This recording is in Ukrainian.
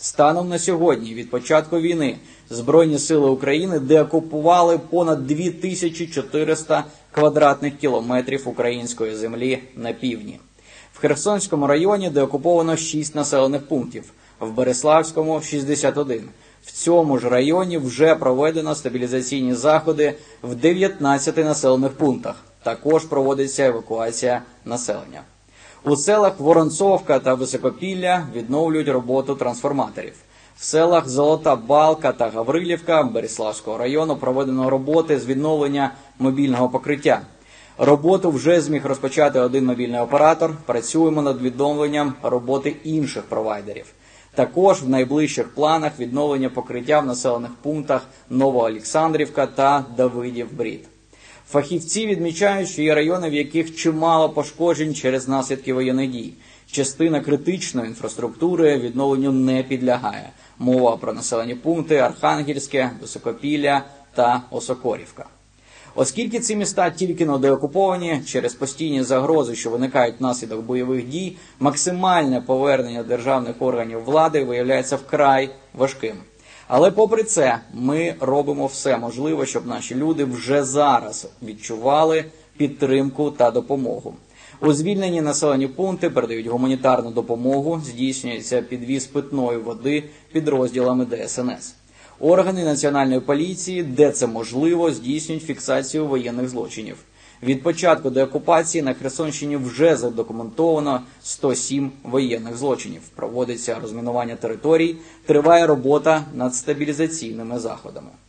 Станом на сьогодні, від початку війни, Збройні сили України деокупували понад 2400 квадратних кілометрів української землі на півдні. В Херсонському районі деокуповано 6 населених пунктів, в Бериславському – 61. В цьому ж районі вже проведено стабілізаційні заходи в 19 населених пунктах. Також проводиться евакуація населення. У селах Воронцовка та Високопілля відновлюють роботу трансформаторів. В селах Золота Балка та Гаврилівка Бериславського району проведено роботи з відновлення мобільного покриття. Роботу вже зміг розпочати один мобільний оператор. Працюємо над відновленням роботи інших провайдерів. Також в найближчих планах відновлення покриття в населених пунктах Новоолександрівка та Давидів-Брід. Фахівці відмічають, що є райони, в яких чимало пошкоджень через наслідки воєнних дій. Частина критичної інфраструктури відновленню не підлягає. Мова про населені пункти Архангельське, Високопілля та Осокорівка. Оскільки ці міста тільки-но деокуповані, через постійні загрози, що виникають внаслідок бойових дій, максимальне повернення державних органів влади виявляється вкрай важким. Але попри це, ми робимо все можливе, щоб наші люди вже зараз відчували підтримку та допомогу. У звільнені населені пункти передають гуманітарну допомогу, здійснюється підвіз питної води підрозділами ДСНС. Органи Національної поліції, де це можливо, здійснюють фіксацію воєнних злочинів. Від початку деокупації на Херсонщині вже задокументовано 107 воєнних злочинів. Проводиться розмінування територій, триває робота над стабілізаційними заходами.